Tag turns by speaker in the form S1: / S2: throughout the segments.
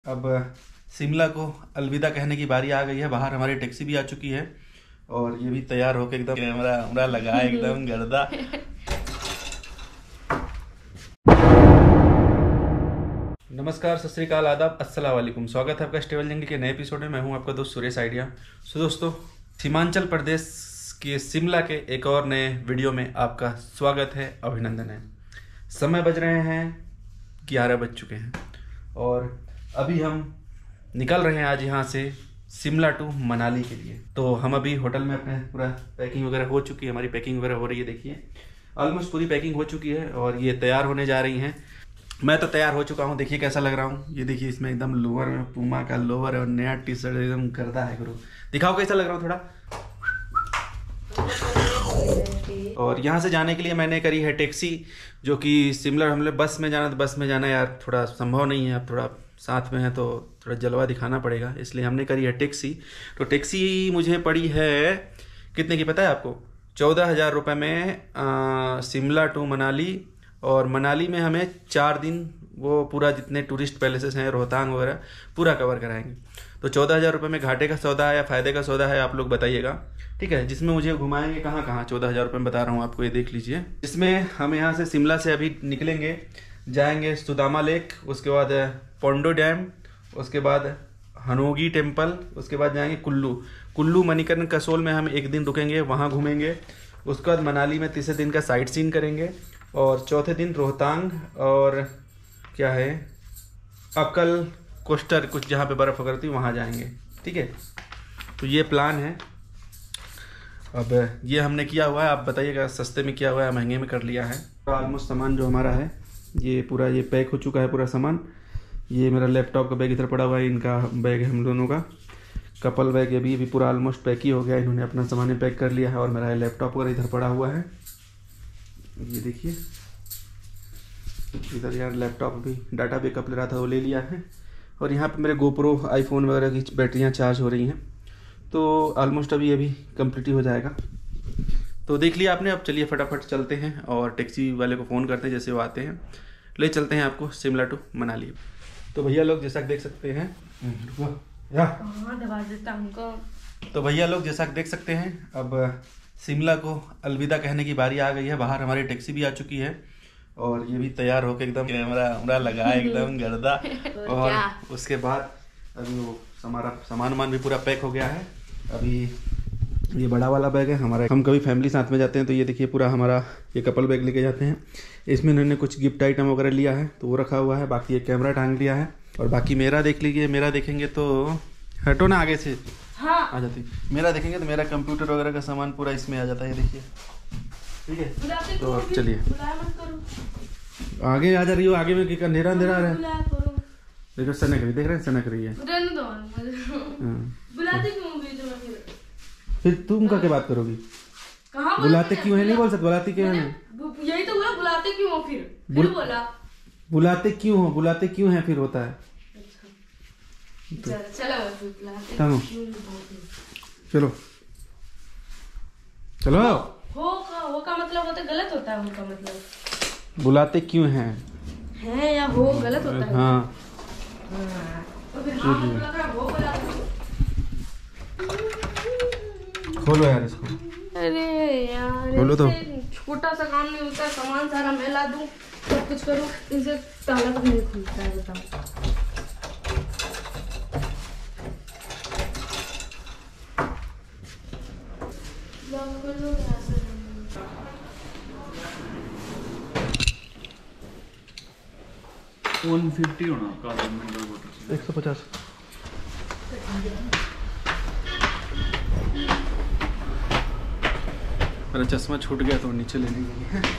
S1: अब शिमला को अलविदा कहने की बारी आ गई है। बाहर हमारी टैक्सी भी आ चुकी है और ये भी तैयार होकर एकदम कैमरा वैमरा लगा एकदम गर्दा। नमस्कार, सत श्री अकाल, आदाब, अस्सलाम वालेकुम। स्वागत है आपका ट्रैवल जंगल के नए एपिसोड में। मैं हूं आपका दोस्त सुरेश आइडिया। सो दोस्तों, हिमाचल प्रदेश के शिमला के एक और नए वीडियो में आपका स्वागत है, अभिनंदन है। समय बज रहे हैं 11 बज चुके हैं और अभी हम निकल रहे हैं आज यहाँ से शिमला टू मनाली के लिए। तो हम अभी होटल में अपने पूरा पैकिंग वगैरह हो चुकी है, हमारी पैकिंग वगैरह हो रही है। देखिए ऑलमोस्ट पूरी पैकिंग हो चुकी है और ये तैयार होने जा रही हैं। मैं तो तैयार हो चुका हूँ, देखिए कैसा लग रहा हूँ। ये देखिए, इसमें एकदम लोअर में पूमा का लोअर है और नया टी शर्ट एकदम गर्दा है। गुरु दिखाओ कैसा लग रहा हूँ थोड़ा। और यहाँ से जाने के लिए मैंने करी है टैक्सी, जो कि शिमला हम लोग बस में जाना, तो बस में जाना यार थोड़ा संभव नहीं है। अब थोड़ा साथ में है तो थोड़ा जलवा दिखाना पड़ेगा, इसलिए हमने करी है टैक्सी। तो टैक्सी मुझे पड़ी है कितने की पता है आपको? 14,000 रुपये में शिमला टू मनाली। और मनाली में हमें 4 दिन वो पूरा जितने टूरिस्ट पैलेसेस हैं, रोहतांग वगैरह पूरा कवर कराएंगे। तो 14,000 रुपये में घाटे का सौदा है या फ़ायदे का सौदा है, आप लोग बताइएगा, ठीक है। जिसमें मुझे घुमाएंगे कहाँ कहाँ, 14,000 रुपये में बता रहा हूँ आपको, ये देख लीजिए। इसमें हम यहाँ से शिमला से अभी निकलेंगे, जाएंगे सुदामा लेक, उसके बाद पोंडो डैम, उसके बाद हनोगी टेम्पल, उसके बाद जाएंगे कुल्लू मणिकर्ण कसोल में हम 1 दिन रुकेंगे, वहाँ घूमेंगे। उसके बाद मनाली में तीसरे दिन का साइट सीन करेंगे और चौथे दिन रोहतांग और क्या है अक्कल कोस्टर, कुछ जहाँ पे बर्फ़ वगैरह थी वहाँ जाएंगे, ठीक है। तो ये प्लान है। अब ये हमने किया हुआ है, आप बताइएगा सस्ते में किया हुआ है महंगे में कर लिया है। ऑलमोस्ट सामान जो हमारा है ये पूरा ये पैक हो चुका है पूरा सामान। ये मेरा लैपटॉप का बैग इधर पड़ा हुआ है, इनका बैग है हम दोनों का, कपल बैग अभी भी पूरा ऑलमोस्ट पैक ही हो गया। इन्होंने अपना सामान पैक कर लिया है और मेरा लैपटॉप वगैरह इधर पड़ा हुआ है। ये देखिए इधर यार लैपटॉप अभी डाटा बैकअप ले रहा था वो ले लिया है। और यहाँ पे मेरे गोप्रो आईफोन वगैरह की बैटरियाँ चार्ज हो रही हैं। तो ऑलमोस्ट अभी कंप्लीट ही हो जाएगा। तो देख लिया आपने। अब चलिए फटाफट चलते हैं और टैक्सी वाले को फ़ोन करते हैं, जैसे वो आते हैं ले चलते हैं आपको शिमला टू मनाली। तो भैया लोग जैसा देख सकते हैं, तो भैया लोग जैसा देख सकते हैं, अब शिमला को अलविदा कहने की बारी आ गई है। बाहर हमारी टैक्सी भी आ चुकी है और ये भी तैयार होकर एकदम कैमरा वैमरा लगा एकदम गर्दा। और उसके बाद अभी वो हमारा सामान भी पूरा पैक हो गया है। अभी ये बड़ा वाला बैग है हमारा, हम कभी फैमिली साथ में जाते हैं तो ये देखिए पूरा हमारा ये कपल बैग लेके जाते हैं। इसमें इन्होंने कुछ गिफ्ट आइटम वगैरह लिया है तो वो रखा हुआ है। बाकी एक कैमरा टांग लिया है और बाकी मेरा देख लीजिए। मेरा देखेंगे तो हटो ना आगे से, हाँ आ जाती। मेरा देखेंगे तो मेरा कंप्यूटर वगैरह का सामान पूरा इसमें आ जाता है, देखिए, ठीक है। तो अब चलिए आगे आ जा रही हो, आगे में अंधेरा अंधेरा आ रहा है। देखो सनक रही, देख रहे हैं सनक रही है। फिर तुम का क्या बात करोगी? बुलाते क्यों है नहीं बोल सकते, बुलाती क्यों है?
S2: यही तो बोला, बुलाते क्यों हो? फिर बोला
S1: बुलाते क्यों हो, बुलाते क्यों है फिर होता है। चलो चलो चलो।
S2: हो का मतलब होता है गलत होता है, हो का मतलब
S1: बुलाते क्यों हैं
S2: है या हो गलत होता है।
S1: हाँ
S2: तो फिर हाँ मतलब है वो बोला।
S1: खोलो यार इसको।
S2: अरे यार
S1: खोलो तो।
S2: छोटा सा काम नहीं होता है, सामान सारा मैं ला दूं, सब कुछ करूं, इनसे ताला तक नहीं खुलता है, बताओ।
S3: होना
S1: 150। मेरा चश्मा छूट गया तो नीचे लेने के लिए।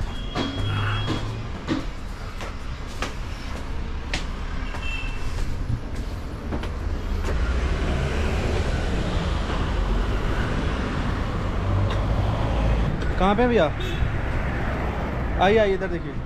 S1: कहाँ पे भैया? आइए आइए इधर देखिए।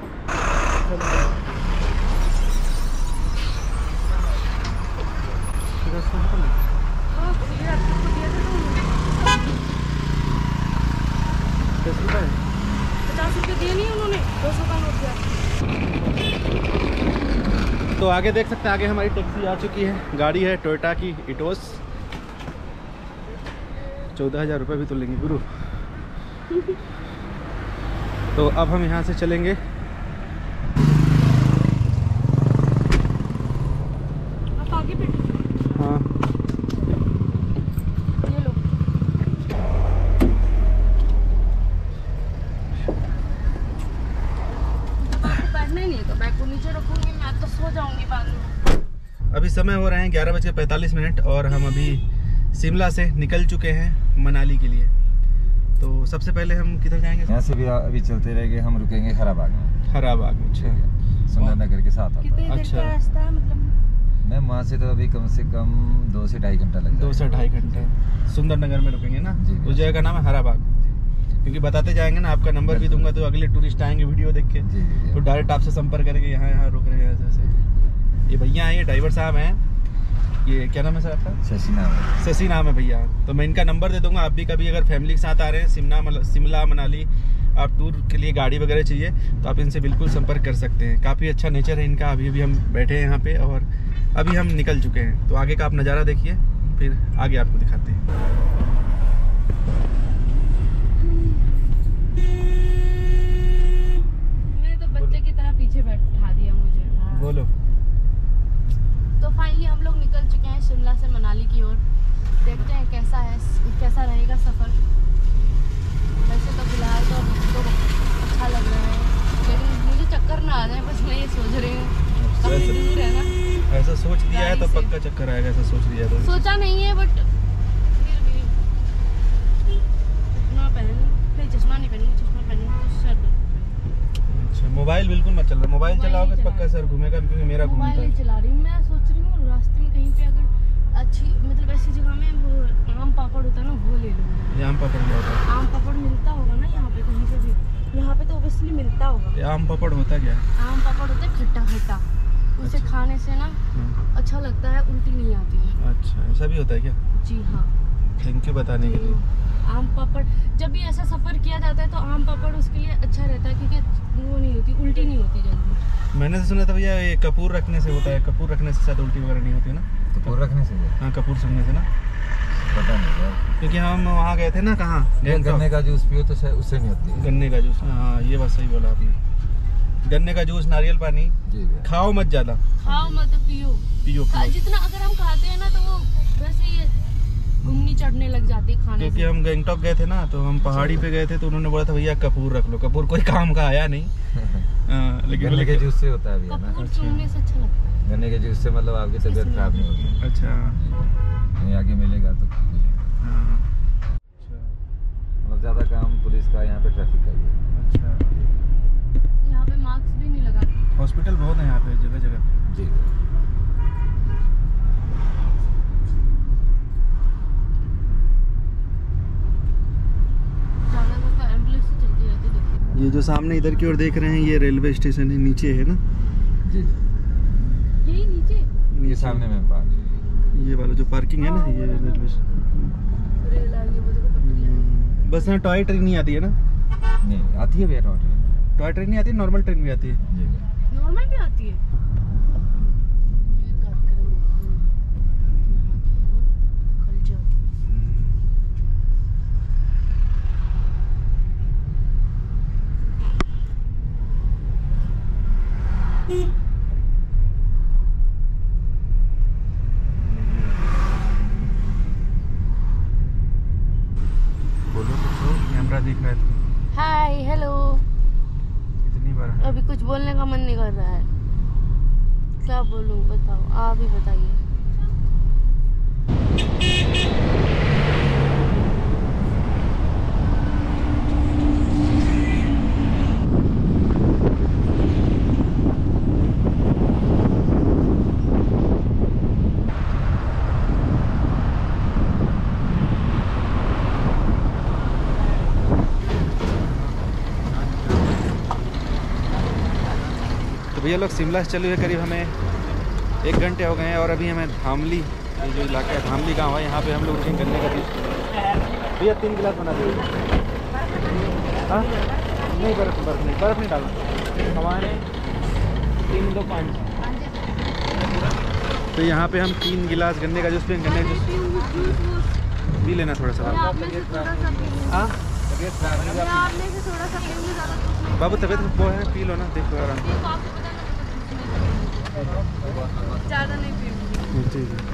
S1: ₹50 दिए नहीं उन्होंने, 200 का नोट दिया। तो तो आगे देख सकते हैं, आगे हमारी टैक्सी आ चुकी है। गाड़ी है टोयोटा की इटोस। 14,000 रुपये भी तो लेंगे गुरु। तो अब हम यहाँ से चलेंगे।
S2: आप आगे बैठो।
S1: हाँ
S2: ये लो। बैठना ही नहीं है तो बैग को नीचे रखूंगी, मैं तो सो जाऊंगी बाद में।
S1: अभी समय हो रहे हैं 11:45 और हम अभी शिमला से निकल चुके हैं मनाली के लिए। तो सबसे पहले हम किधर जाएंगे?
S3: यहाँ से भी अभी चलते रहेंगे, हम रुकेंगे हराबाग में।
S1: हराबाग में, अच्छा।
S3: सुंदरनगर के साथ
S2: कितने देर का रास्ता है मतलब?
S3: मैम वहाँ से तो अभी कम से कम 2 से ढाई घंटा लगेगा।
S1: 2 से ढाई घंटा सुंदरनगर में रुकेंगे ना।
S3: जी।
S1: उस जगह का नाम है हराबाग। क्योंकि बताते जाएंगे ना, आपका नंबर भी दूंगा तो अगले टूरिस्ट आएंगे वीडियो देख के
S3: जी।
S1: तो डायरेक्ट आपसे संपर्क करेंगे, यहाँ रुक रहे हैं ऐसे। ये भैया हैं, ये ड्राइवर साहब हैं। ये क्या नाम है सर आपका?
S3: शशि नाम है।
S1: शशि नाम है भैया। तो मैं इनका नंबर दे दूंगा। आप भी कभी अगर फैमिली के साथ आ रहे हैं शिमला मनाली, आप टूर के लिए गाड़ी वगैरह चाहिए तो आप इनसे बिल्कुल संपर्क कर सकते हैं। काफ़ी अच्छा नेचर है इनका। अभी हम बैठे हैं यहाँ पे और अभी हम निकल चुके हैं। तो आगे का आप नज़ारा देखिए, फिर आगे आपको दिखाते हैं।
S2: मैंने तो बच्चे की तरह पीछे बैठा दिया मुझे।
S1: बोलो।
S2: तो फाइनली हम लोग निकल चुके हैं शिमला से मनाली की ओर। देखते हैं कैसा रहेगा सफ़र। वैसे तो फिलहाल तो अच्छा लग रहा है, लेकिन मुझे चक्कर ना आ जाए, बस मैं ये सोच रही हूँ। काफी दूर है ना।
S1: ऐसा सोच दिया है तो पक्का चक्कर आएगा। ऐसा सोच दिया तो
S2: सोचा नहीं है, बट फिर भी चश्मा नहीं पहनूंगी। चश्मा पहनूंगी तो सर।
S1: अच्छा, मोबाइल बिल्कुल मत चल रहा। मोबाइल चलाओगे तो पक्का सर घूमेगा, क्योंकि मेरा घूमता
S2: मोबाइल नहीं
S1: है।
S2: चला रही हूँ। मैं सोच रही हूँ रास्ते में कहीं पे अगर अच्छी मतलब ऐसी जगह में वो आम पापड़ होता है ना, वो ले लूँगी।
S1: ये आम पापड़ क्या होता है?
S2: आम पापड़ मिलता होगा ना यहाँ पे कहीं पे भी? यहाँ पे तो ऑब्वियसली मिलता होगा।
S1: ये आम पापड़ होता क्या है?
S2: आम पापड़ होता है खट्टा खट्टा। उसे खाने से ना अच्छा लगता है, उल्टी नहीं आती है।
S1: अच्छा, ऐसा भी होता है क्या?
S2: जी हाँ।
S1: थैंक यू बताने के लिए।
S2: आम पापड़ जब भी ऐसा सफ़र किया जाता है तो आम पापड़ उसके लिए अच्छा रहता है, क्योंकि वो नहीं होती, उल्टी नहीं होती जल्दी।
S1: मैंने तो सुना था भैया ये कपूर रखने से होता है। कपूर रखने से शायद उल्टी वगैरह नहीं होती ना?
S3: कपूर रखने से?
S1: हाँ, कपूर सुनने से ना।
S3: पता नहीं यार,
S1: क्योंकि हम वहाँ गए थे ना। कहाँ?
S3: गन्ने का जूस पियो तो शायद उससे नहीं होती।
S1: गन्ने का जूस, हाँ ये बात सही बोला आपने। गन्ने का जूस, नारियल पानी
S3: जी।
S1: खाओ मत ज़्यादा,
S2: खाओ मत, पियो। जितना अगर हम खाते हैं ना तो वो वैसे ही घुमनी चढ़ने लग जाती है खाने
S1: क्योंकि
S2: से।
S1: हम गैंगटॉक गए थे ना, तो हम पहाड़ी पे गए थे तो उन्होंने बोला था भैया कपूर रख लो। कपूर कोई काम का आया नहीं। लेकिन
S3: गन्ने के जूस से होता है भैया ना।
S2: कपूर सुनने से अच्छा लगता है।
S3: गन्ने के जूस से मतलब आपकी तबीयत खराब नहीं होती।
S1: अच्छा,
S3: नहीं आगे मिलेगा तो
S1: हाँ।
S3: मतलब ज़्यादा काम पुलिस का यहाँ पे, ट्रैफिक का ही है।
S1: अच्छा,
S2: यहाँ पे मास्क भी नहीं लगाते।
S1: हॉस्पिटल बहुत है यहाँ पे, जगह जगह।
S3: जी।
S1: ये जो सामने इधर की ओर देख रहे हैं, ये रेलवे स्टेशन है, नीचे है ना?
S3: जी।
S2: यही नीचे
S3: ये सामने में पार्क,
S1: ये वाला जो पार्किंग है ना, ये रेलवे स्टेशन।
S2: रेल आ रही है, वो देखो पटरी आ रही है।
S1: बस यहाँ टॉय ट्रेन नहीं आती है ना?
S3: नहीं आती है भैया
S1: टॉय ट्रेन नहीं आती है, नॉर्मल ट्रेन भी आती है।
S3: जी।
S2: नॉर्मल भी आती है।
S1: बोलो कुछ, कैमरा दिख रहा है।
S2: Hi hello.
S1: कितनी बार है?
S2: अभी कुछ बोलने का मन नहीं कर रहा है। क्या बोलूं, बताओ, आप ही बताइए।
S1: तो भैया लोग शिमला से चले हुए करीब हमें 1 घंटे हो गए हैं और अभी हमें धामली, ये जो इलाका है धामली गांव है, यहाँ पे हम लोग रुकेंगे गन्ने का जूस। भैया 3 गिलास बना दीजिए। हाँ नहीं, बर्फ़ नहीं डालना। हमारे 3 2 5 तो यहाँ पे हम 3 गिलास गन्ने का जूस पियेंगे। गन्ने का जूस पी लेना थोड़ा सा। हाँ बाबू तबीयत वो है, पी लो ना, देखो आराम।
S2: ज़्यादा नहीं पीऊंगी।
S1: ठीक है।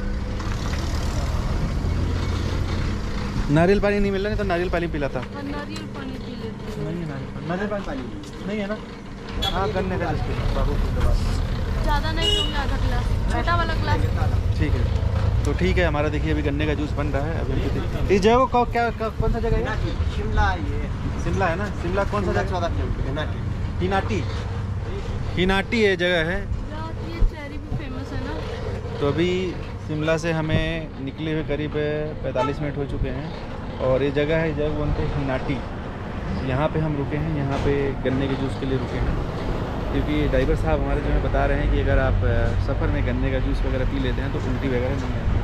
S1: नारियल पानी नहीं मिल रहा, नहीं तो नारियल पानी पिलाता।
S2: नारियल पानी पी लेते हैं।
S1: नहीं है नारियल पानी नहीं है ना। हाँ गन्ने का जूस पी बाबू।
S2: ज़्यादा नहीं पीऊंगी, आधा गिलास, छोटा वाला गिलास।
S1: ठीक है तो ठीक है। हमारा देखिए अभी गन्ने का जूस बन रहा है। अभी इस जगह को क्या कौन सा जगह है? शिमला। ये शिमला है ना। शिमला कौन सा जगह? हिनाटी। हिनाटी ये जगह है।
S2: ये चेरी भी फेमस है ना।
S1: तो अभी शिमला से हमें निकले हुए करीब 45 मिनट हो चुके हैं और ये जगह है, जगह बोलते हैं हिनाटी। यहाँ पे हम रुके हैं, यहाँ पे गन्ने के जूस के लिए रुके हैं क्योंकि ड्राइवर साहब हमारे जो है बता रहे हैं कि अगर आप सफ़र में गन्ने का जूस वगैरह पी लेते हैं तो उल्टी वगैरह नहीं आती।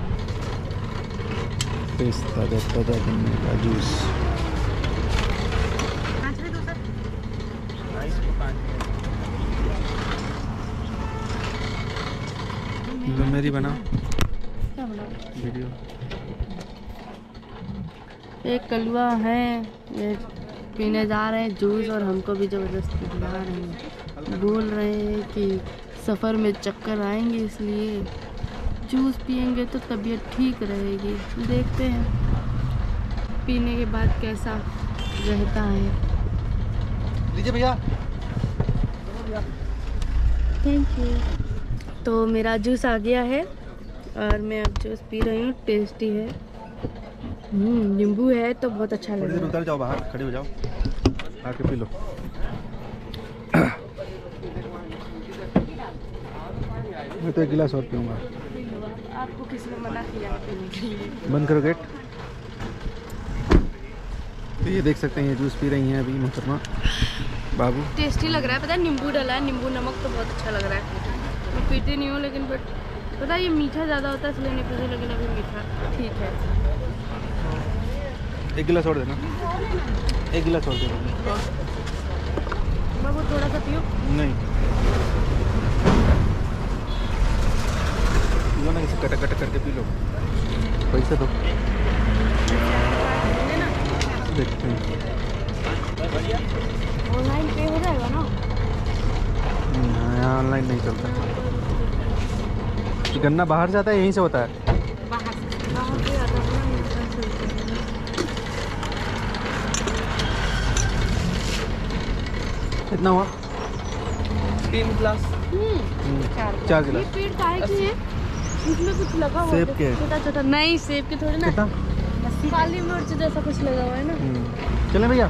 S1: ताज़ा गन्ने का जूस। मेरी बना वीडियो।
S2: एक कलुआ है, ये पीने जा रहे हैं जूस और हमको भी ज़बरदस्ती बुला रहे हैं। बोल रहे हैं कि सफ़र में चक्कर आएंगे इसलिए जूस पियेंगे तो तबीयत ठीक रहेगी। देखते हैं पीने के बाद कैसा रहता है।
S1: लीजिए भैया।
S2: Thank you. तो मेरा जूस आ गया है और मैं अब जूस पी रही हूँ। टेस्टी है, नींबू है तो बहुत अच्छा लग रहा है।
S1: उधर जाओ, बाहर खड़े हो जाओ, आके पी लो। मैं तो 1 गिलास और पीऊँगा।
S2: आपको किसने मना किया पीने के लिए?
S1: बंद करो गेट। तो ये देख सकते हैं ये जूस पी रही हैं अभी मोहतरमा बाबू।
S2: टेस्टी लग रहा है, पता है नींबू डाला है, नींबू नमक तो बहुत अच्छा लग रहा है। मैं पीती नहीं हूँ लेकिन बट पता है ये मीठा ज़्यादा होता है इसलिए नहीं पीती, लेकिन अभी मीठा ठीक है।
S1: 1 गिलास और देना। 1 गिलास और देना।
S2: मैं वो थोड़ा सा पियो।
S1: नहीं लो ना, इसे कट कट करके पी लो। पैसे दो, देखते हैं।
S2: ऑनलाइन पे हो जाएगा ना?
S1: यहाँ ऑनलाइन नहीं चलता। गन्ना बाहर से आता है, यहीं से होता है।
S2: बाहर से आता है ना।
S1: कितना हुआ?
S3: 3 गिलास।
S1: 4 गिलास।
S2: ये पेड़ काहे की है? इसमें कुछ लगा हुआ है।
S1: सेब के?
S2: छोटा छोटा नहीं, सेब के थोड़े ना।
S1: कितना?
S2: काली मिर्च जैसा कुछ लगा हुआ है ना।
S1: चलें भैया।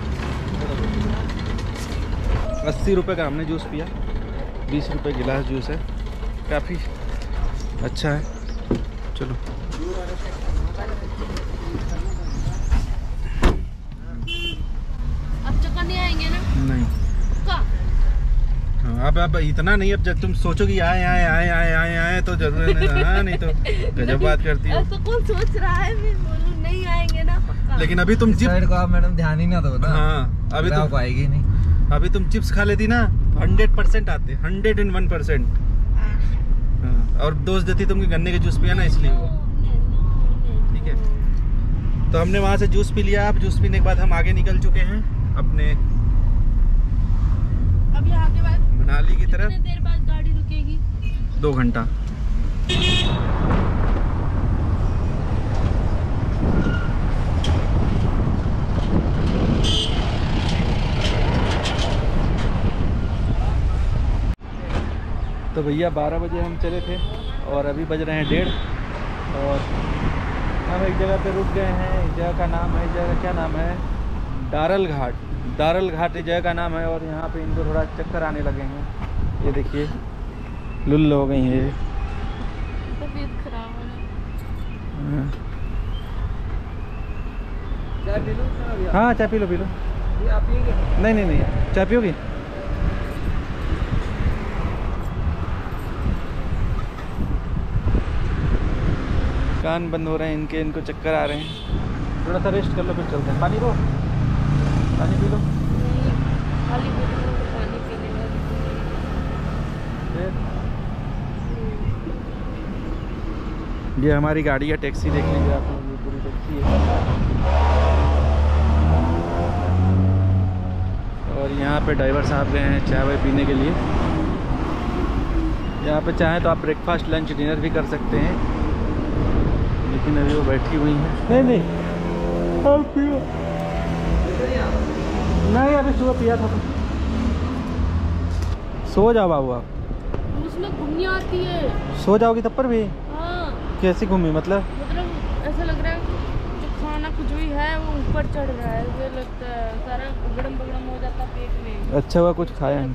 S1: 80 रुपये का हमने जूस पिया। 20 रुपये गिलास जूस है, काफ़ी अच्छा है। चलो
S2: अब चक्कर नहीं आएंगे ना?
S1: नहीं
S2: का?
S1: हाँ, अब इतना नहीं। अब जब तुम सोचो कि आए आए आए आए आए आए तो जरूर हाँ, नहीं तो गजब बात करती हो।
S2: ऐसा कौन सोच रहा है? मैं बोलूं नहीं आएंगे ना पक्का।
S1: लेकिन अभी तुम
S3: साइड को आप मैडम ध्यान ही ना दो ना।
S1: हाँ अभी तो
S3: आएगी नहीं।
S1: अभी तुम चिप्स खा लेती ना, 100% आते, 101%। और दोस्त देती तुमको गन्ने के जूस पिया ना, इसलिए वो ठीक है। तो हमने वहाँ से जूस पी लिया। अब जूस पीने के बाद हम आगे निकल चुके हैं अपने
S2: अब यहाँ के बाद
S1: मनाली की तरफ।
S2: कितने देर बाद गाड़ी रुकेगी?
S1: 2 घंटा। तो भैया 12 बजे हम चले थे और अभी बज रहे हैं 1:30 और हम एक जगह पे रुक गए हैं। इस जगह का नाम है, इस जगह क्या नाम है? दारल घाट। दारल घाट इस जगह का नाम है और यहाँ पे इनको थोड़ा चक्कर आने लगे हैं। ये देखिए लुल्ल हो गई है।
S2: तबीयत खराब है।
S3: चाय पी लो।
S1: हाँ चाय पी लो, पी लो।
S3: आप पिएंगे?
S1: नहीं नहीं नहीं, चाय पियोगी? कान बंद हो रहे हैं इनके, इनको चक्कर आ रहे हैं। थोड़ा सा रेस्ट कर लो फिर चलते हैं। पानी लो, पानी पी लो।
S2: खाली पानी पीने
S1: ये हमारी गाड़ी है, टैक्सी देख लीजिए आप लोग, ये पूरी टैक्सी है। और यहाँ पे ड्राइवर साहब गए हैं चाय वाय पीने के लिए। यहाँ पे चाहें तो आप ब्रेकफास्ट लंच डिनर भी कर सकते हैं, लेकिन अभी वो बैठी हुई हैं। नहीं आप पियो नहीं, अभी सुबह पिया था। सो जाओ बाबू आप,
S2: उसमें घूमनी आती है।
S1: सो जाओगी तब पर भी?
S2: हाँ।
S1: कैसी घूमी मतलब
S2: ऐसा लग रहा है जो खाना कुछ भी है वो ऊपर चढ़ रहा है, मुझे लगता है सारा उगड़म बगड़म हो जाता पेट में।
S1: अच्छा हुआ कुछ खाया नहीं।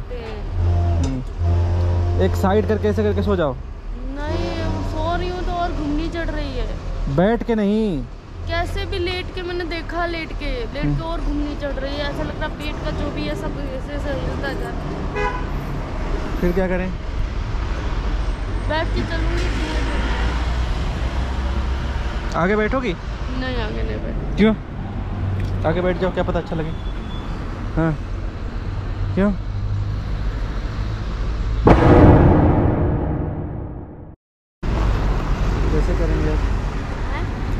S1: एक साइड करके ऐसे करके सो जाओ।
S2: नहीं सो रही हूँ तो और घूमनी चढ़ रही है।
S1: बैठ के नहीं,
S2: कैसे भी लेट के, मैंने देखा लेट के और घूमनी चढ़ रही है। ऐसा लग रहा पेट का जो भी है सब ऐसे ऐसे हिलता जा रहा है।
S1: फिर क्या करें?
S2: बैठ के चलूंगी।
S1: आगे बैठोगी?
S2: नहीं आगे नहीं बैठ।
S1: क्यों? आगे बैठ जाओ, क्या पता अच्छा लगे। हाँ क्यों?